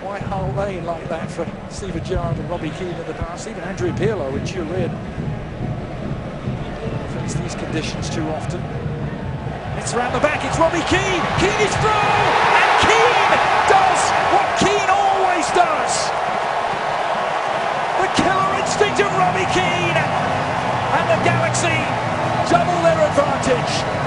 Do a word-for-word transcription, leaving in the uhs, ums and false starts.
White Hart Lane like that for Stephen Gerrard and Robbie Keane in the past. Even Andrew Pirlo in Turin face these conditions too often. It's around the back, it's Robbie Keane! Keane is through! And Keane does what Keane always does! The killer instinct of Robbie Keane! And the Galaxy double their advantage.